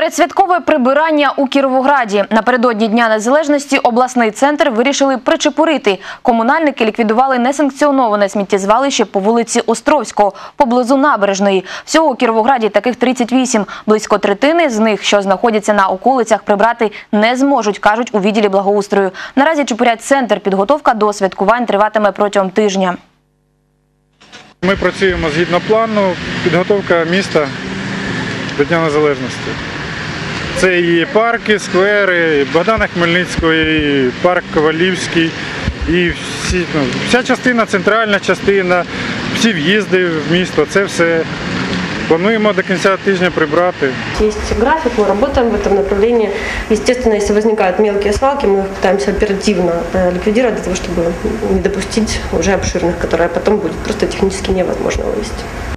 Передсвяткове прибирання у Кіровограді. Напередодні Дня Незалежності обласний центр вирішили причепурити. Комунальники ліквідували несанкціоноване сміттєзвалище по вулиці Островського, поблизу Набережної. Всього у Кіровограді таких 38. Близько третини з них, що знаходяться на околицях, прибрати не зможуть, кажуть у відділі благоустрою. Наразі чепурять центр. Підготовка до святкувань триватиме протягом тижня. Ми працюємо згідно плану, підготовка міста до Дня Незалежності. Це і парки, сквери, і Богдана Хмельницького, і парк Ковалівський, і вся частина, центральна частина, всі в'їзди в місто, це все. Плануємо до кінця тижня прибрати. Есть график, мы работаем в этом направлении. Естественно, если возникают мелкие свалки, мы их пытаемся оперативно ликвидировать для того, чтобы не допустить уже обширных, которые потом будет просто технически невозможно вывести.